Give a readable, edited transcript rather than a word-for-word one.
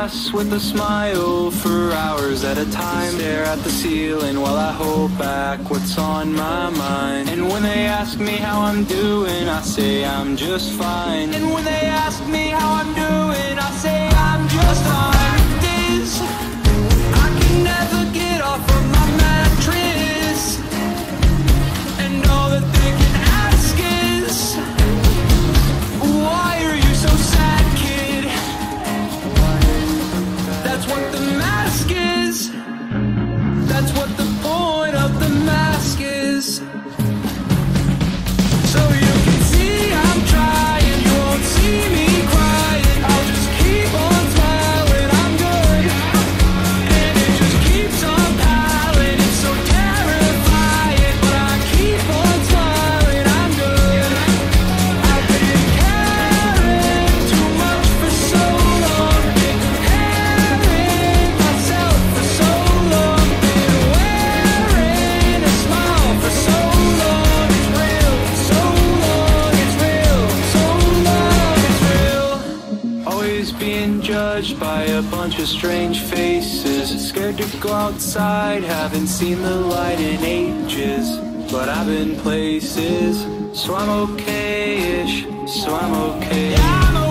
glass with a smile for hours at a time. Stare at the ceiling while I hold back what's on my mind. And when they ask me how I'm doing, I say I'm just fine. And when they ask me how I'm doing, I say I'm just fine. This, I can never get off of my mattress, and all that they can ask is, why are you so sad, kid? That's what the mask is. That's what the point of the mask is. So you can see I'm trying, you won't see me crying. I'll just keep on smiling, I'm good. And it just keeps on piling, it's so terrifying. But I keep on smiling, I'm good. I've been caring too much for so long, been comparing myself for so long, been wearing a smile for so long. It's real, so long, it's real, so long, it's real. Always being judged by a bunch of strange faces. Scared to go outside, haven't seen the light in ages. But I've been places, so I'm okay-ish, so I'm okay. Yeah, I'm